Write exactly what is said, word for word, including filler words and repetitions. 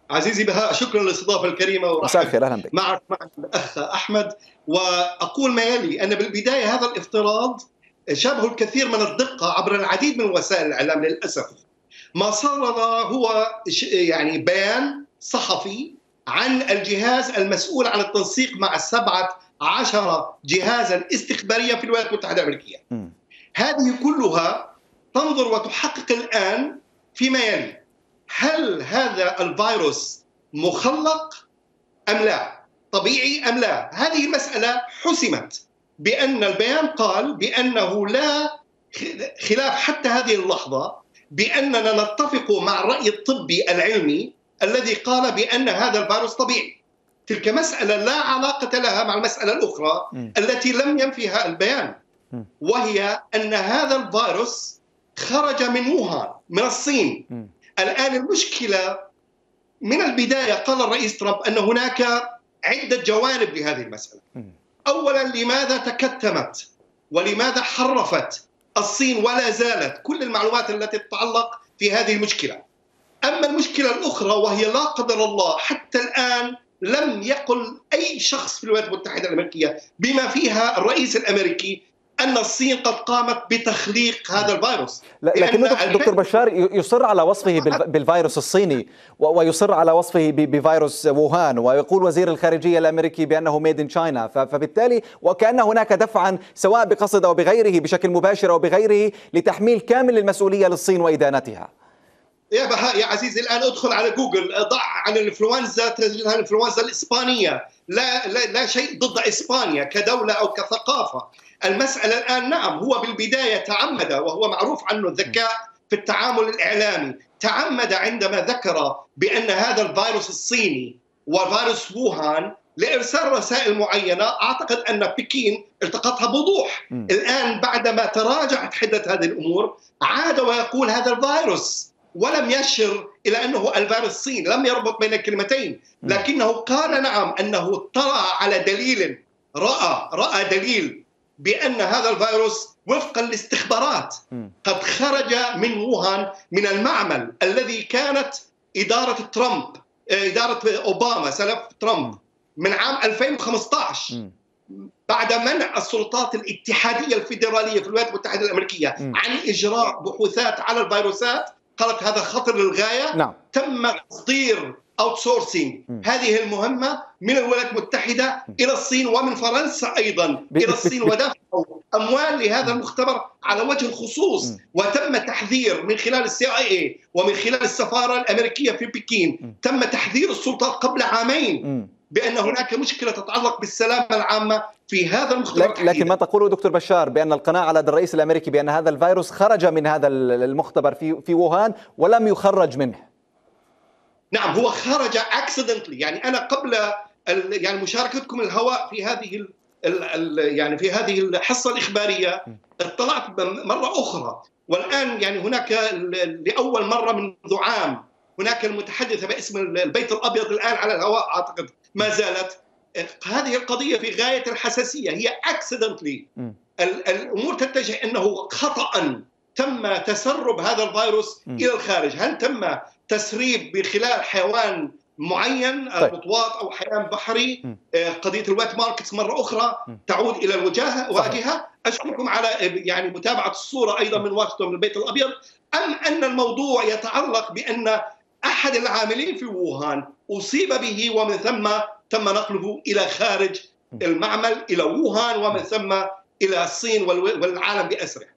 عزيزي بهاء، شكرا للاستضافة الكريمة مساء الخير، أهلا بك. معك مع الأخ أحمد. وأقول ما يلي: أن بالبداية هذا الافتراض شابه الكثير من الدقة عبر العديد من وسائل الإعلام للأسف. ما صار هو يعني بيان صحفي عن الجهاز المسؤول عن التنسيق مع السبعة عشر جهازا استخباريا في الولايات المتحدة الأمريكية. م. هذه كلها تنظر وتحقق الآن فيما يلي: هل هذا الفيروس مخلق أم لا؟ طبيعي أم لا؟ هذه المسألة حسمت بأن البيان قال بأنه لا خلاف حتى هذه اللحظة بأننا نتفق مع الرأي الطبي العلمي الذي قال بأن هذا الفيروس طبيعي. تلك مسألة لا علاقة لها مع المسألة الأخرى م. التي لم ينفيها البيان، م. وهي أن هذا الفيروس خرج من ووهان من الصين. م. الآن المشكلة من البداية قال الرئيس ترامب أن هناك عدة جوانب لهذه المسألة. م. أولا، لماذا تكتمت ولماذا حرفت الصين ولا زالت كل المعلومات التي تتعلق في هذه المشكلة؟ أما المشكلة الأخرى وهي لا قدر الله حتى الآن لم يقل أي شخص في الولايات المتحدة الأمريكية بما فيها الرئيس الأمريكي أن الصين قد قامت بتخليق هذا الفيروس. لكن دكتور بشار يصر على وصفه بالفيروس الصيني ويصر على وصفه بفيروس ووهان، ويقول وزير الخارجية الأمريكي بأنه ميد إن تشاينا، فبالتالي وكأن هناك دفعا سواء بقصد أو بغيره بشكل مباشر أو بغيره لتحميل كامل المسؤولية للصين وإدانتها. يا بهاء يا عزيزي، الآن ادخل على جوجل، ضع عن الإنفلونزا تجدها الإنفلونزا الإسبانية. لا, لا لا شيء ضد إسبانيا كدولة أو كثقافة. المسألة الآن نعم هو بالبداية تعمد، وهو معروف عنه الذكاء في التعامل الإعلامي، تعمد عندما ذكر بأن هذا الفيروس الصيني وفيروس ووهان لإرسال رسائل معينة. أعتقد أن بكين التقطها بوضوح. م. الآن بعدما تراجعت حدة هذه الأمور عاد ويقول هذا الفيروس، ولم يشر إلى أنه الفيروس الصيني، لم يربط بين الكلمتين، لكنه قال نعم أنه اطلع على دليل، رأى رأى دليل بأن هذا الفيروس وفقا للاستخبارات قد خرج من ووهان، من المعمل الذي كانت إدارة ترامب، إدارة أوباما سلف ترامب من عام ألفين وخمسة عشر بعد منع السلطات الاتحادية الفيدرالية في الولايات المتحدة الأمريكية عن إجراء بحوثات على الفيروسات. قالت هذا خطر للغاية. نعم. تم تصدير اوتسورسينج هذه المهمة من الولايات المتحدة إلى الصين ومن فرنسا أيضا إلى الصين، ودفعوا أموال لهذا المختبر على وجه الخصوص. وتم تحذير من خلال السي آي إيه ومن خلال السفارة الأمريكية في بكين، تم تحذير السلطات قبل عامين بأن هناك مشكلة تتعلق بالسلامة العامة في هذا المختبر. لكن ما تقوله دكتور بشار بأن القناعة لدى الرئيس الأمريكي بأن هذا الفيروس خرج من هذا المختبر في في ووهان ولم يخرج منه. نعم هو خرج accidentally. يعني أنا قبل يعني مشاركتكم الهواء في هذه ال ال يعني في هذه الحصة الإخبارية اطلعت مرة أخرى، والآن يعني هناك لأول مرة منذ عام هناك المتحدثة باسم البيت الأبيض الآن على الهواء، أعتقد ما زالت هذه القضية في غاية الحساسية. هي accidentally. الأمور تتجه أنه خطأ تم تسرب هذا الفيروس م. إلى الخارج. هل تم تسريب من خلال حيوان معين، طيب. بطواط أو حيوان بحري؟ م. قضية الويت ماركتس مرة أخرى م. تعود إلى الواجهة واجهة. أشكركم على يعني متابعة الصورة أيضا من واشنطن من البيت الأبيض. أم أن الموضوع يتعلق بأن أحد العاملين في ووهان أصيب به ومن ثم تم نقله إلى خارج المعمل إلى ووهان ومن ثم إلى الصين والعالم بأسره؟